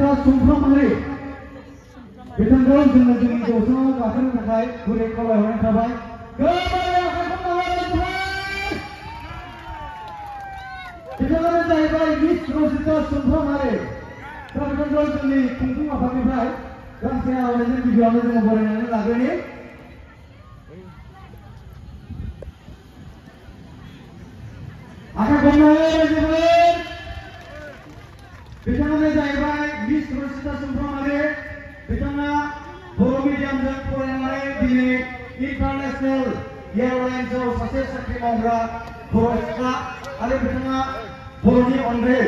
Rosita Sumpramahari बिथांखौ जोङो जोंनि जौसाङाव गाखोनो थाखाय गुरै खावलायहरनाय थाबाय बिथाङानो जाहैबाय मिस रसिता सुमफ्रामारि दा बिथांखौ जोंनि खुंफुं आफादनिफ्राय गांसे आर'नाइजों गिबियावनो जोङो बरायनानै लाग्रोनि आखाइ खबनाय रायजोफोर बिथाङानो जाहैबाय मिस रसिता सुमफ्रामारि बिथाङा बर' मिडियामजों फरायनानै दिनै इन्टारनेशनेल एयारलाइन्सआव सासे साख्रि मावग्रा बर' सिख्ला आरो बिथाङा बर'नि अनगायै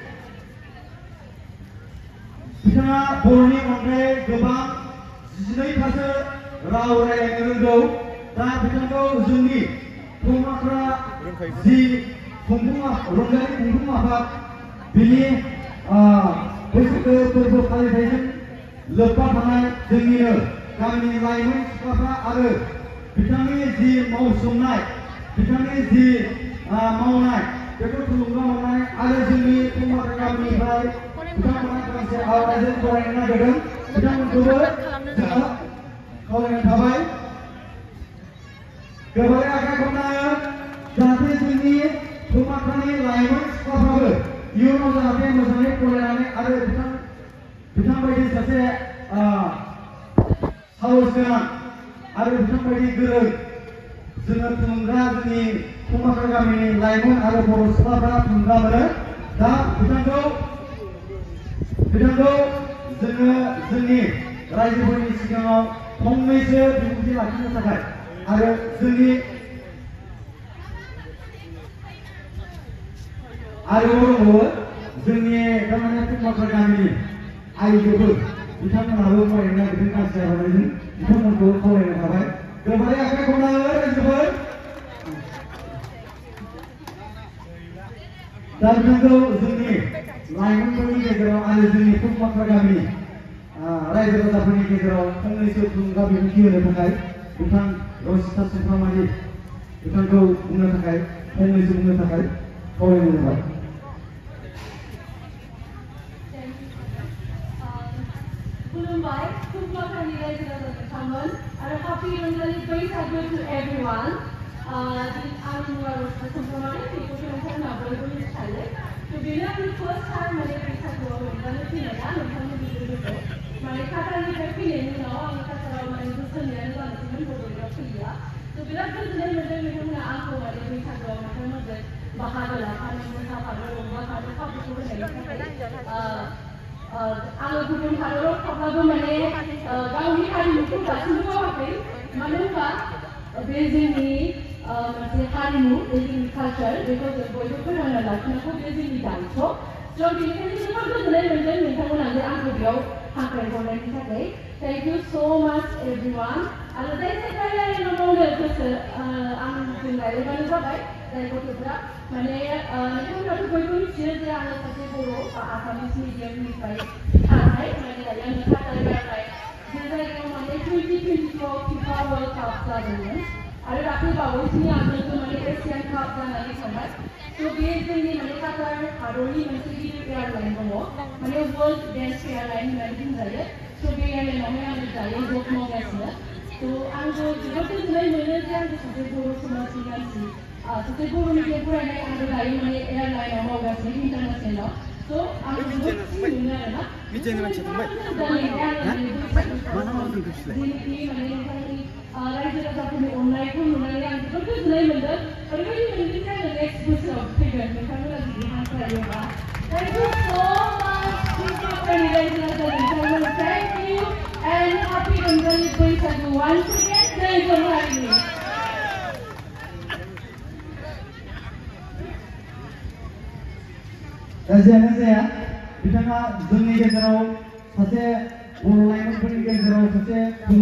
गोबां 12थासो राव रायज्लायनो रोंगौ दा बिथांखौ जोंनि समाजफ्रा जि रंजालि खुंफुं आफाद बिनि बैसागो फोरबो फालिथायजों लोब्बा थानाय जोंनिनो गामिनि लाइमोन सिख्लाफ्रा आरो बिथांनि जि मावसोमनाय बिथांनि जि मावनाय बेखौ थुलुंगा हरनाय आरो जोंनि समाज गामिनिफ्राय बिथांमोना गांसे आर'नाइजों फरायनो नागिरदों बिथांमोनखौबो जोङो खावलायनाय थाबाय गोबारै आखाइ खबनाय जाहाथे जोंनि समाजनि लाइमोन सिख्लाफ्राबो इयुनाव जाहाथे मोजाङै फरायनानै आरो बिथांबायदि सासे साहस गोनां आरो बिथांबायदि गोरों जोङो थुलुंगा जोंनि समाज गामिनि लाइमोन आरो बर' सिख्लाफ्रा थुलुंगा मोनो दा बिथांखौ जोङो जोंनि रायजोफोरनि सिगाङाव फंनैसो बिबुंथि लाखिनो थाखाय आरो जोंनि आरोबाव जोंनि थारमाने समाज गामिनि आइजोफोर बिथांमोनाबो फरायनो नागिरदों गांसे आर'नाइजों बिथांमोनखौ खावलायनाय थाबाय गोबारै आखाइ खबनाय रायजोफोर दा बिथांखौ जोंनि लाइमोनफोरनि गेजेराव आरो जोंनि समाज गामिनि रायजो राजाफोरनि गेजेराव फंनैसो थुलुंगा बिबुंथि होनो थाखाय बिथां रसिता सुमफ्रामारि बिथांखौ बुंनो थाखाय फंनैसो बुंनो थाखाय खावलायनाय जाबाय खुलुमबाय खुंफुंनि रायजो राजा बिथांमोन आरो happy रंजालि बैसागु to everyone आंनि मुङा रसिता सुमफ्रामारि बेखौथ' नोंथांमोना बयबो मिथिखायो थ' बेनो आंनि फार्स्ट टाइम माने बैसागुआव रंजानो फैनाया नोंथांमोननि लोगोखौ माने काटारनिफ्राय फैनायनि उनाव आंनि काटाराव माने बोसोरनैयानो जानोसैमोन बड'लेण्डआव फैलिया थ' बिराद गोजोननाय मोनदों बिथांमोना आंखौ माने बैसागुआव नोंथांमोनजों बाहागो लाफानो मोसाफानो रंजाफानो खाबुखौ होनायनि थाखाय आङो गुबुन हादराव थाब्लाबो माने गावनि हारिमुखौ दासिमबो बावाखै मानो होनबा बे जोंनि मोनसे हारिमु बे जोंनि कालचार बेखौ जों बयबो फोथांना लाखिनांगौ बे जोंनि दायित्व स' बेनिखायनो जोबोद गोजोननाय मोनदों नोंथांमोना जे आंखौ बेयाव हांख्रायहरनायनि थाखाय थेंक इउ स' माच एभरिवान आरो जायखौ रायलायनो मावनो गोसो आंजों रायलायबानो जाबाय जाय गथ'फ्रा माने नोंथांमोनाथ' बयबो मिथियो जे आङो सासे बर' आसामिस मिडियामनिफ्राय थानाय माने दायो आङो काटार एयारलाइन जे जायगायाव माने 2024 फिफा वर्ल्ड काप जादोंमोन आरो दाख्लै बावैसोनि आगोलसो माने एसियान काप जानानै थांबाय थ' बे जोंनि माने काटार हादरनि मोनसे गिदिर एयारलाइन दङ माने वर्ल्ड बेस्ट एयारलाइन होननानै बुंजायो थ' बे एयारलाइनावहाय आङो दायो जब मावगासिनो थ' आंबो जोबोद गोजोननाय मोनो जे आंबो सासे बर' समाजनि मानसि सासे बर' मिडियाम फरायनाय आंबो दायो माने एयारलाइनाव मावगासिनो इन्टारनेसनेलाव थ' आंबो जोबोद खुसि मोनो आरोना रायजो राजाफोरनि अननायखौ नुनानै आं जोबोद गोजोननाय मोनदों ओरैबायदि मोनदों जे आङो नेक्स्ट बोसोराव फैगोन नोंथांमोना जुदि हांख्रायोबा थेंक इउ स' माच खुंफुंनि रायजो राजा बिथांमोन थेंक इउ एन्ड हापि रंजालि बैसागु वान्स एगेन जय बर' हारिनि जियानो जाया बिथाङा जोंनि गेजेराव सासे बर' लाइमोनफोरनि गेजेराव सासे